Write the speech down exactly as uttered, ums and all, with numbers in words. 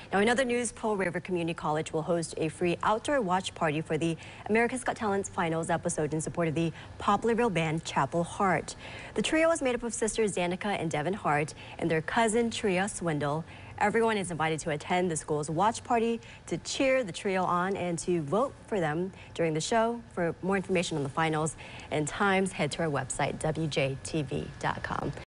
Now, in other news, Pearl River Community College will host a free outdoor watch party for the America's Got Talent's finals episode in support of the popular real band Chapel Hart. The trio is made up of sisters Danica and Devin Hart and their cousin Tria Swindle. Everyone is invited to attend the school's watch party to cheer the trio on and to vote for them during the show. For more information on the finals and times, head to our website, W J T V dot com.